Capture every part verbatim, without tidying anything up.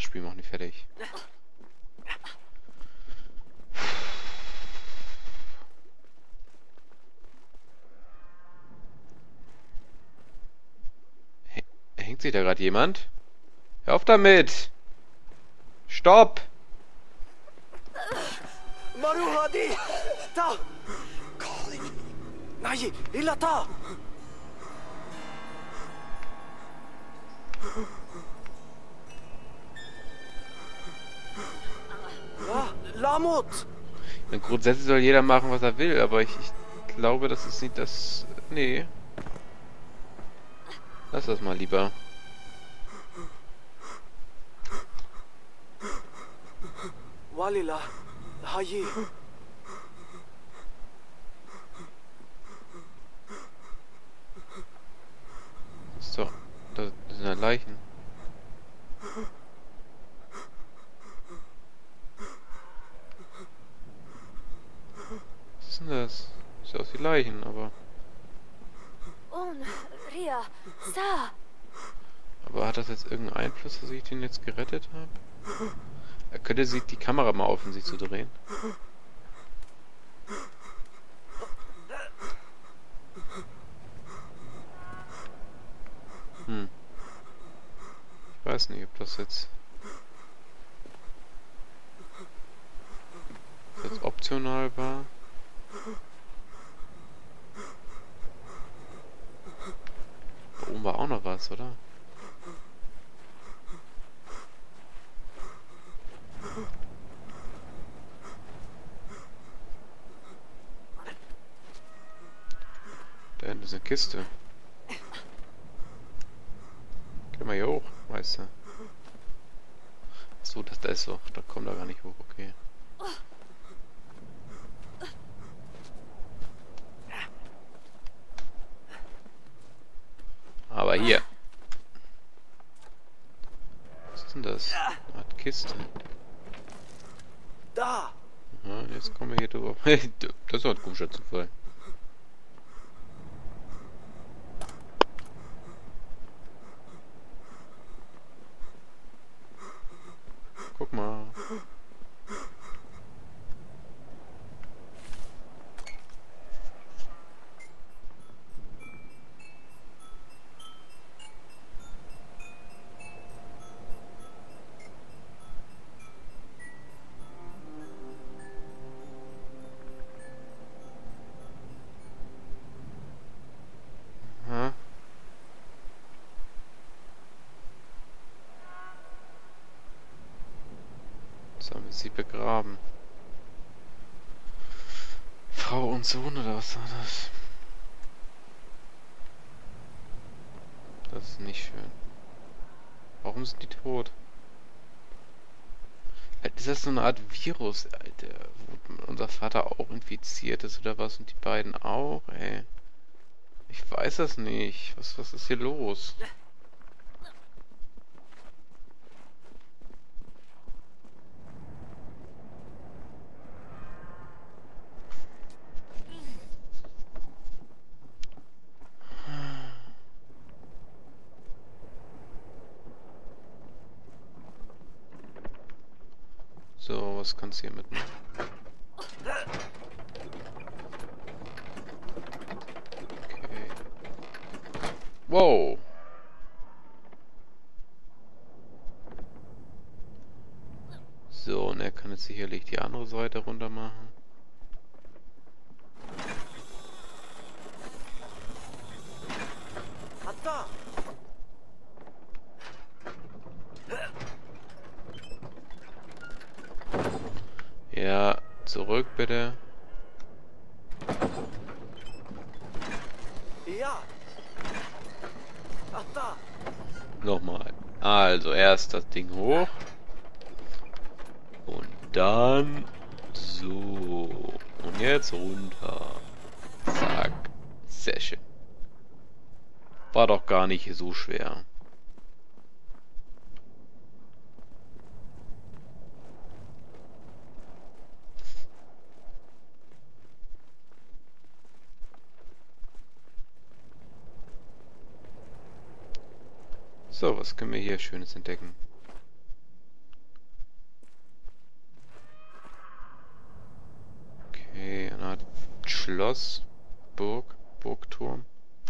Spiel noch nicht fertig. H hängt sich da gerade jemand? Hör auf damit! Stopp! Maruhadi! Ta! Calling. Naji, ilata! Ah, Lamut! Und grundsätzlich soll jeder machen, was er will, aber ich, ich glaube, das ist nicht das... Nee. Lass das mal lieber. Walila, Haji. So, da sind ja Leichen. Was ist denn das? Sieht aus wie Leichen, aber... Un, Ria, Sa. Aber hat das jetzt irgendeinen Einfluss, dass ich den jetzt gerettet habe? Er könnte sich die Kamera mal auf, um sich zu drehen. Hm. Ich weiß nicht, ob das jetzt... ob das jetzt optional war. Da oben war auch noch was, oder? Da hinten ist eine Kiste. Geh mal hier hoch, Meister. So, das da ist so. Da kommt er gar nicht hoch, okay. Aber hier. Was ist denn das? Eine Art Kiste. Da! Aha, jetzt kommen wir hier drüber. Das war ein komischer Zufall. Guck mal. Aha. So haben wir sie begraben. Frau und Sohn oder was war das? Das ist nicht schön. Warum sind die tot? Ist das so eine Art Virus, Alter, wo unser Vater auch infiziert ist oder was? Und die beiden auch, ey. Ich weiß das nicht. Was, was ist hier los? So, was kannst du hier mitnehmen? Okay. Wow. So, und er kann jetzt sicherlich die andere Seite runter machen. Hatta! Ja, zurück bitte. Ja! Hatta! Nochmal. Also, erst das Ding hoch. Und dann so. Und jetzt runter. Zack. Sehr schön. War doch gar nicht so schwer. So, was können wir hier Schönes entdecken? Schloss. Burg. Burgturm.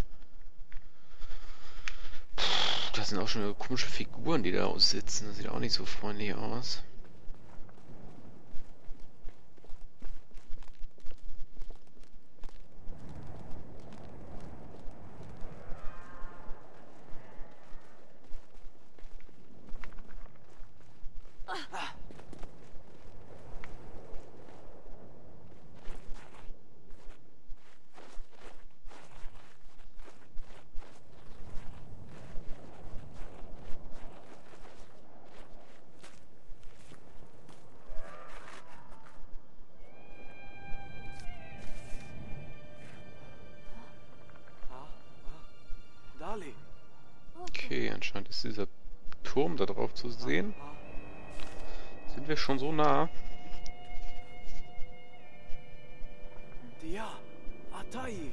Puh, das sind auch schon wieder komische Figuren, die da aussitzen. Das sieht auch nicht so freundlich aus. Dali. Okay, anscheinend ist dieser Turm da drauf zu sehen. Sind wir schon so nah? Dia. Atai.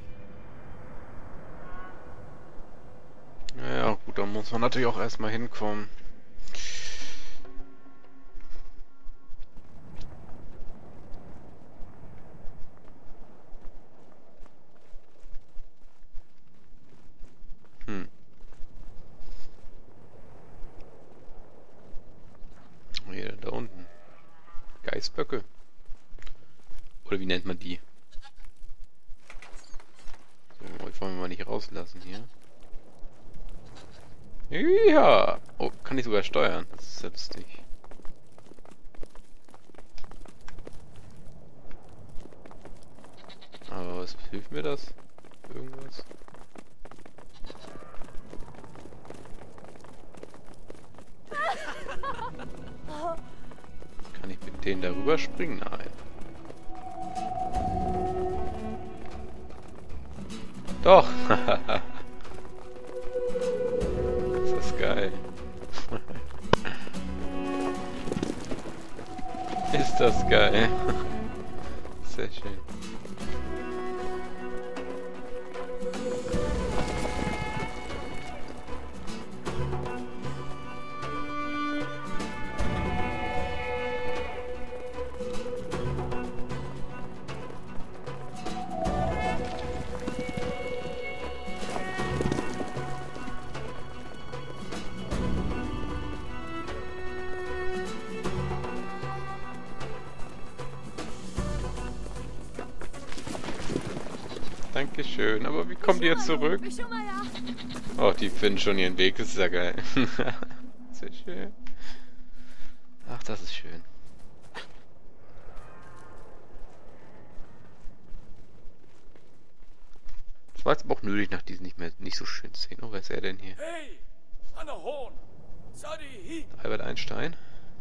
Naja, gut, da muss man natürlich auch erstmal hinkommen. Hm. Hier, da unten. Geißböcke. Oder wie nennt man die? So, ich wollen wir mal nicht rauslassen hier. Ja. Oh, kann ich sogar steuern. Das ist ja lustig. Aber was hilft mir das? Irgendwas? Kann ich mit denen darüber springen? Nein. Doch! Das ist geil. Ist das geil. Sehr schön. Dankeschön, aber wie kommt ihr zurück? Oh, die finden schon ihren Weg, das ist ja geil. Sehr schön. Ach, das ist schön. Das war jetzt aber auch nötig nach diesen nicht mehr nicht so schönen Szenen. Oh, wer ist er denn hier? Hey. Anahorn. Sadi. Albert Einstein.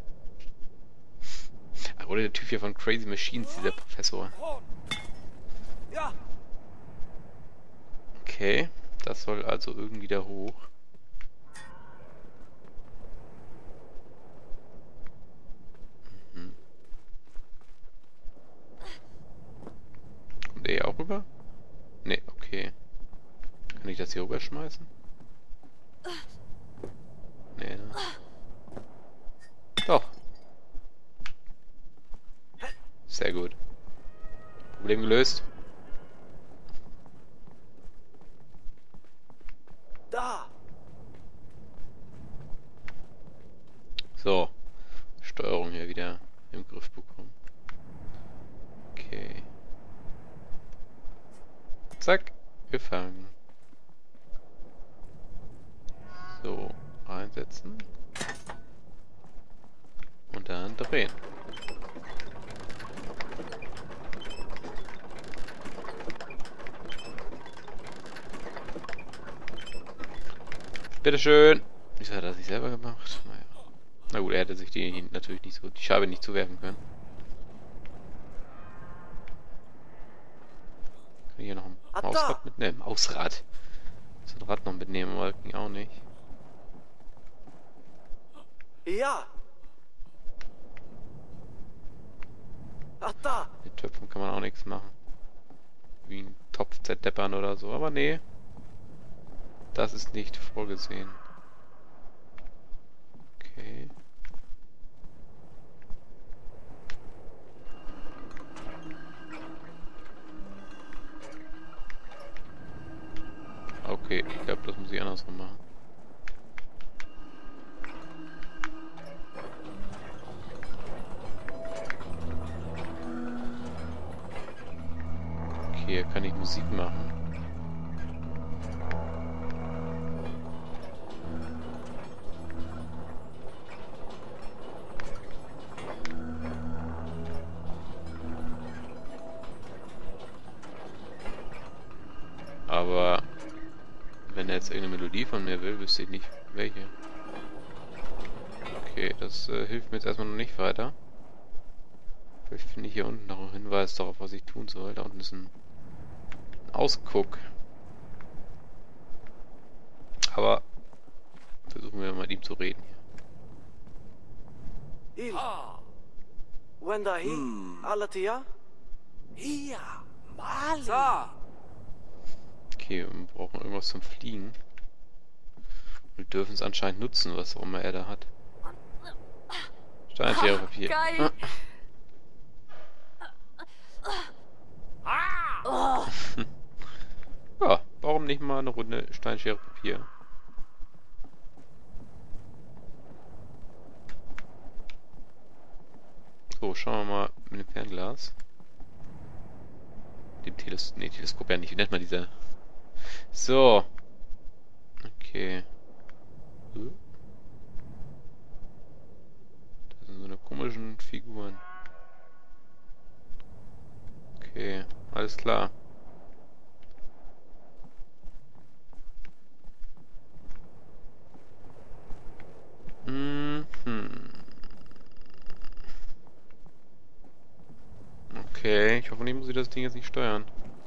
Ach, oder der Typ hier von Crazy Machines, dieser Professor. Horn. Ja. Okay, das soll also irgendwie da hoch. Mhm. Kommt der hier auch rüber? Ne, okay. Kann ich das hier rüberschmeißen? Nee, ne? Doch. Sehr gut. Problem gelöst. Da. So. Steuerung hier wieder im Griff bekommen. Okay. Zack. Gefangen. So. Einsetzen. Und dann drehen. Bitteschön. Wieso hat er sich selber gemacht? Naja. Na gut, er hätte sich die natürlich nicht so, die Scheibe nicht zuwerfen können. Kann ich hier noch ein Mausrad mitnehmen? Mausrad. So ein Rad noch mitnehmen, aber ging auch nicht. Ja. Atta. Mit Töpfen kann man auch nichts machen. Wie ein Topf zerdeppern oder so, aber nee. Das ist nicht vorgesehen. Okay. Aber wenn er jetzt irgendeine Melodie von mir will, wüsste ich nicht welche. Okay, das äh, hilft mir jetzt erstmal noch nicht weiter. Vielleicht finde ich hier unten noch einen Hinweis darauf, was ich tun soll. Da unten ist ein, ein Ausguck. Aber versuchen wir mal mit ihm zu reden hier. Il. Ah, Wendahi. Alatia. hier, Mali. Sa. Okay, wir brauchen irgendwas zum Fliegen. Wir dürfen es anscheinend nutzen, was auch immer er da hat. Steinschere, Papier. Geil. Ah, Ja, warum nicht mal eine Runde Steinschere, Papier? So, schauen wir mal mit dem Fernglas. Dem Teleskop, nee, Teleskop ja nicht, wie nennt man diese? So. Okay. Hm? Das sind so eine komischen Figuren. Okay, alles klar. Mhm. Okay, ich hoffe, ich muss ich das Ding jetzt nicht steuern.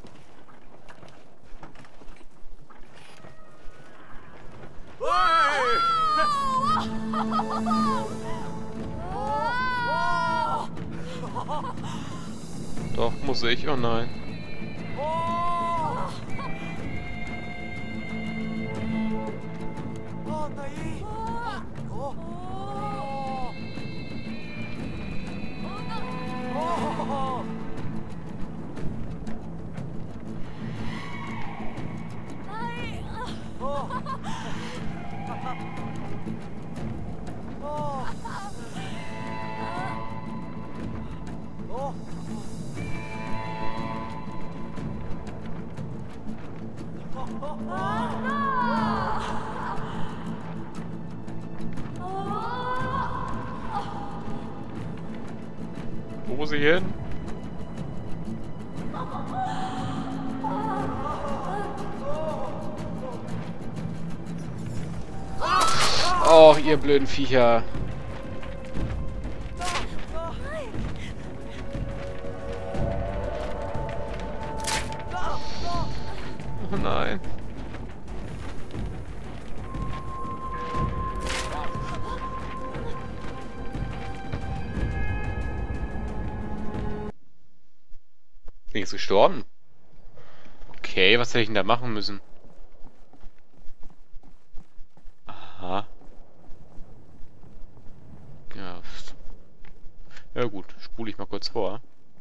Doch, muss ich. Oh nein. Oh, Nai. Oh. Oh. Oh. Oh. Oh. Wo muss ich hin? Och, ihr blöden Viecher. Oh nein. Bin jetzt gestorben? Okay, was hätte ich denn da machen müssen? Aha. Ja. Ja gut, spule ich mal kurz vor.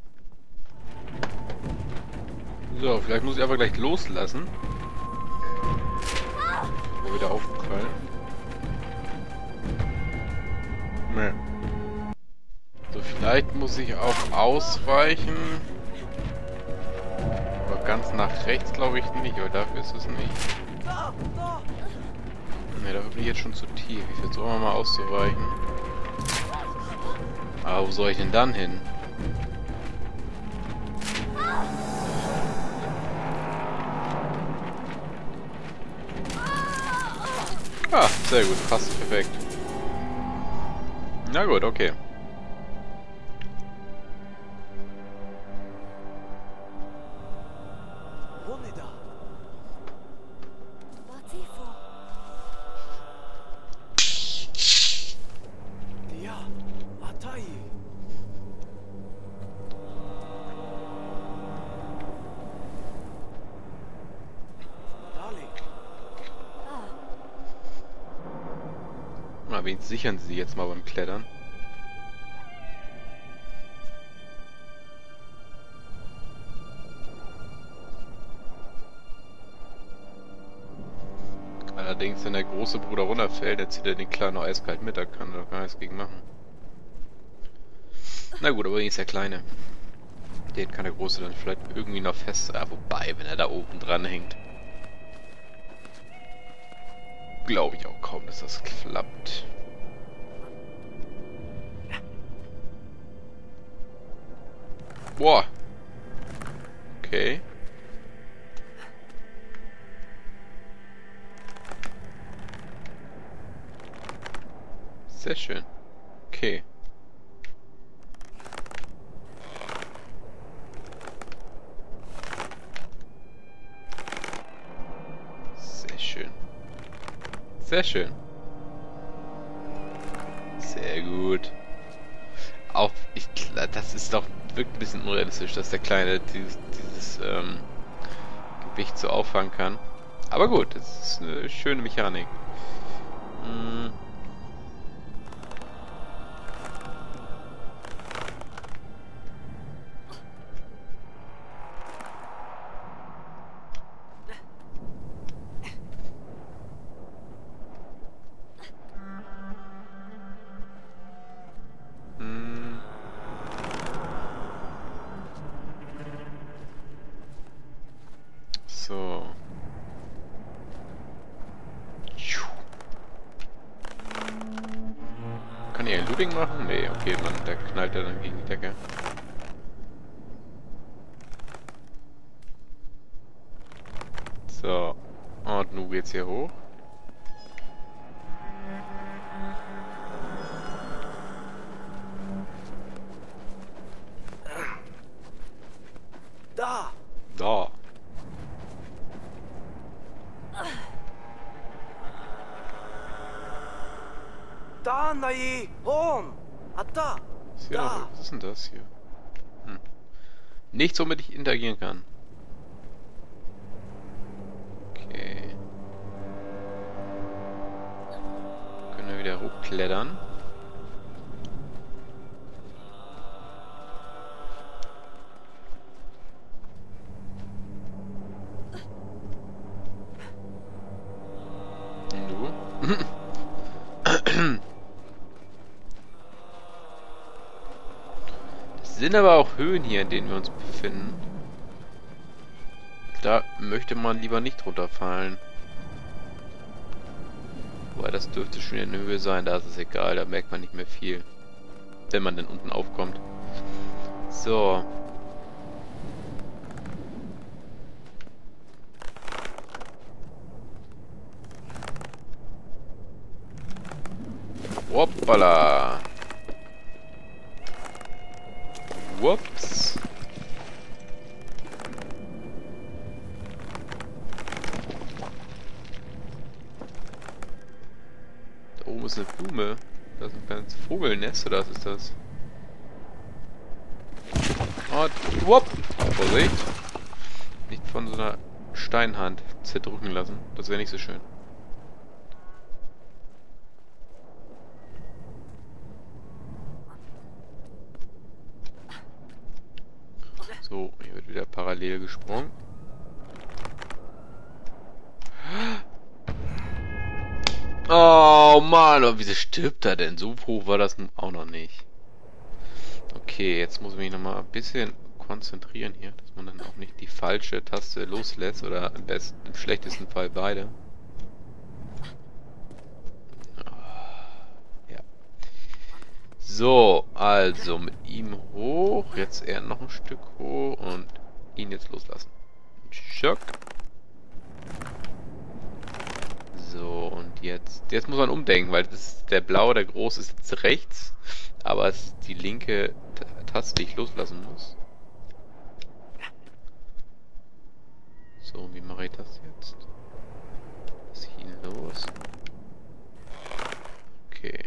So, vielleicht muss ich einfach gleich loslassen. Wo wieder aufgefallen. Nee. So, vielleicht muss ich auch ausweichen. Aber ganz nach rechts glaube ich nicht, aber dafür ist es nicht. Ne, dafür bin ich jetzt schon zu tief. Ich versuche mal auszuweichen. Aber wo soll ich denn dann hin? Ah, sehr gut, passt perfekt. Na gut, okay. Wonida. Latifo. Dia. Atai. Dalik. Na, wen sichern Sie jetzt mal beim Klettern? Allerdings, wenn der große Bruder runterfällt, dann zieht er den Kleinen noch eiskalt mit, da kann er doch gar nichts gegen machen. Na gut, aber ist der Kleine. Den kann der Große dann vielleicht irgendwie noch fest... Ja, wobei, wenn er da oben dran hängt. Glaube ich auch kaum, dass das klappt. Boah. Okay. Sehr schön. Okay. Sehr schön. Sehr schön. Sehr gut. Auch, ich, das ist doch wirklich ein bisschen unrealistisch, dass der Kleine dieses, dieses ähm, Gewicht so auffangen kann. Aber gut, das ist eine schöne Mechanik. Hm. Hm. So. Kann ich ein Looping machen? Nee, okay, man, der knallt ja dann gegen die Decke. So. Und nun geht's hier hoch. Da! Da. Da, Nai! Hon! Atta! Ist hier Da. noch, was ist denn das hier? Hm. Nichts, womit ich interagieren kann. Okay. Können wir wieder hochklettern. Und du? Es sind aber auch Höhen hier, in denen wir uns befinden. Da möchte man lieber nicht runterfallen. Wobei, das dürfte schon in der Höhe sein, da ist es egal, da merkt man nicht mehr viel. Wenn man dann unten aufkommt. So. Hoppala. Whoops. Da oben ist eine Blume. Da ist ein kleines Vogelnest, oder was ist das? Und whoop. Vorsicht. Nicht von so einer Steinhand zerdrücken lassen. Das wäre nicht so schön. So, hier wird wieder parallel gesprungen. Oh Mann, oh, wieso stirbt er denn? So hoch war das nun auch noch nicht. Okay, jetzt muss ich mich nochmal ein bisschen konzentrieren hier, dass man dann auch nicht die falsche Taste loslässt oder im besten, im schlechtesten Fall beide. Ja. So, also mit ihm hoch, jetzt er noch ein Stück hoch und ihn jetzt loslassen. Schock. So, und jetzt, jetzt muss man umdenken, weil das ist der blaue, der große ist jetzt rechts, aber es ist die linke Taste, die ich loslassen muss. So, wie mache ich das jetzt? Was ist hier los? Okay.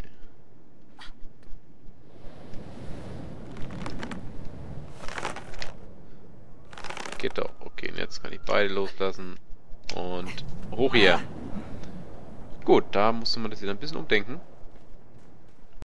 Geht doch. Okay, und jetzt kann ich beide loslassen. Und hoch hier. Gut, da musste man das wieder ein bisschen umdenken.